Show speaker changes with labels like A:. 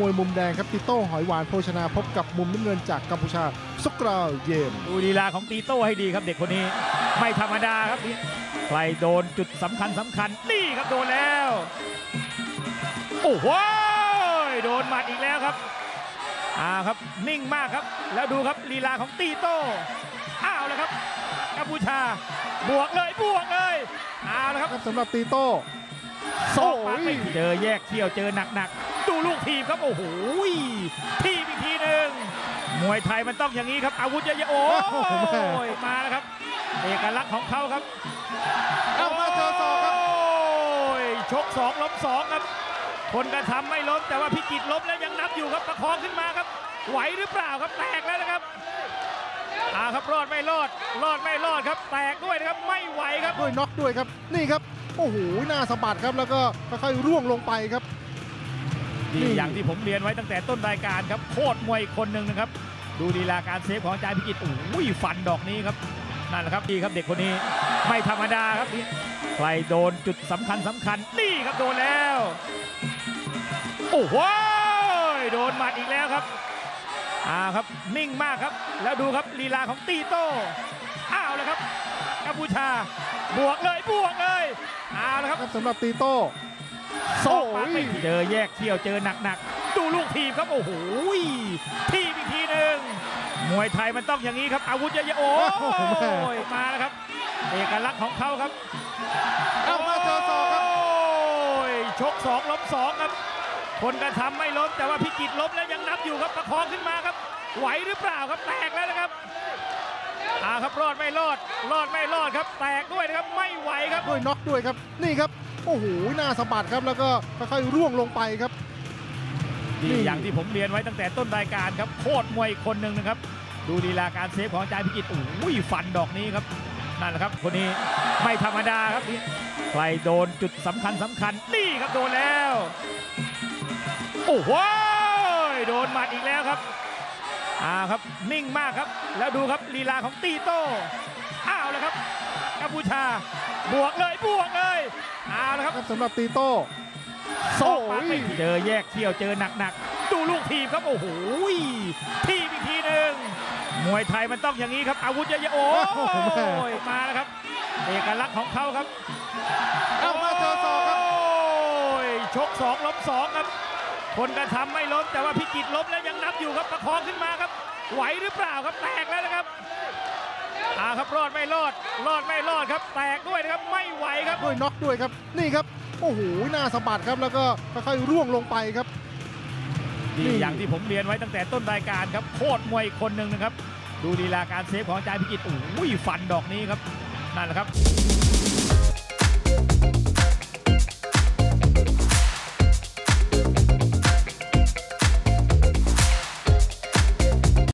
A: วยมุมแดงครับติโต้หอยหวานโภชนาพบกับมุมน้ำเงินจากกัมพูชาซุกราเยม
B: ดูลีลาของตีโต้ให้ดีครับเด็กคนนี้ไม่ธรรมดาครับใครโดนจุดสำคัญนี่ครับโดนแล้วโอ้โหโดนหมัดอีกแล้วครับครับนิ่งมากครับแล้วดูครับลีลาของตีโต้แล้วครับกัมพูชาบวกเลยแล้วครับ
A: สำหรับตีโต้
B: โซ่ปากไม่เจอแยกเขี้ยวเจอหนักดูลูกทีมครับโอ้โหทีมอีกทีหนึ่งมวยไทยมันต้องอย่างนี้ครับอาวุธเยอะๆโอ้ยมาแล้วครับเอกลักษณ์ของเขาครับ
A: มาเจอศอกครับ
B: ชกสองล้มสองครับคนกระทำไม่ล้มแต่ว่าพิจิตรล้มแล้วยังนับอยู่ครับประคองขึ้นมาครับไหวหรือเปล่าครับแตกแล้วนะครับครับรอดไม่รอดครับแตกด้วยนะครับไม่ไหวครับ
A: ด้วยน็อกด้วยครับนี่ครับโอ้โหหน้าสะบัดครับแล้วก็ค่อยๆร่วงลงไปครับ
B: นี่อย่างที่ผมเรียนไว้ตั้งแต่ต้นรายการครับโคตรมวยคนหนึ่งนะครับดูลีลาการเซฟของอาจารย์พิจิตรฟันดอกนี้ครับนั่นแหละครับดีครับเด็กคนนี้ไม่ธรรมดาครับใครโดนจุดสำคัญนี่ครับโดนแล้วโอ้โหโดนหมัดอีกแล้วครับครับนิ่งมากครับแล้วดูครับลีลาของตีโต้แล้วครับกัมพูชาบวกเลยแล้วครับ
A: สำหรับตีโต้
B: โซ่ปากไม่เจอแยกเขี้ยวเจอหนักดูลูกทีมครับโอ้โหทีมอีกทีหนึ่งมวยไทยมันต้องอย่างนี้ครับอาวุธเยอะๆโอ้ยมาแล้วครับเอกลักษณ์ของเขาครับ
A: มาเจอศอกครับ
B: ชกสองล้มสองครับคนกระทำไม่ล้มแต่ว่าพิจิตรล้มแล้วยังนับอยู่ครับประคองขึ้นมาครับไหวหรือเปล่าครับแตกแล้วนะครับครับรอดไม่รอดครับแตกด้วยนะครับไม่ไหวครับ
A: ด้วยน็อกด้วยครับนี่ครับโอ้โหหน้าสะบัดครับแล้วก็ค่อยๆร่วงลงไปครับ
B: นี่อย่างที่ผมเรียนไว้ตั้งแต่ต้นรายการครับโคตรมวยคนหนึ่งนะครับดูลีลาการเซฟของอาจารย์พิจิตรฟันดอกนี้ครับนั่นแหละครับคนนี้ไม่ธรรมดาครับใครโดนจุดสำคัญนี่ครับโดนแล้วโอ้โหโดนหมัดอีกแล้วครับครับนิ่งมากครับแล้วดูครับลีลาของตีโต้แล้วครับกัมพูชาบวกเลยแล้วครับ
A: สำหรับตีโต้
B: โซ่ปากไม่เจอแยกเขี้ยวเจอหนักดูลูกทีมครับโอ้โหทีมอีกทีหนึ่งมวยไทยมันต้องอย่างนี้ครับอาวุธเยอะๆโอ้ยมาแล้วครับเอกลักษณ์ของเขาครับ
A: มาเจอศอกครับ
B: ชกสองล้มสองครับคนกระทำไม่ล้มแต่ว่าพิจิตรล้มแล้วยังนับอยู่ครับประคองขึ้นมาครับไหวหรือเปล่าครับแตกแล้วนะครับครับรอดไม่รอดครับแตกด้วยนะครับไม่ไหวครับ
A: ด้วยน็อกด้วยครับนี่ครับโอ้โหหน้าสะบัดครับแล้วก็ค่อยๆร่วงลงไปครับ
B: นี่อย่างที่ผมเรียนไว้ตั้งแต่ต้นรายการครับโคตรมวยคนหนึ่งนะครับดูลีลาการเซฟของอาจารย์พิจิตรฟันดอกนี้ครับนั่นแหละครับ